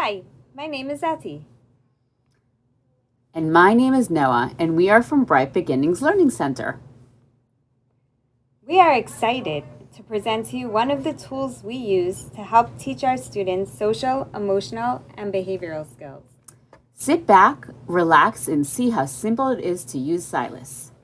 Hi, my name is Ettie. And my name is Noah, and we are from Bright Beginnings Learning Center. We are excited to present to you one of the tools we use to help teach our students social, emotional, and behavioral skills. Sit back, relax, and see how simple it is to use Silas.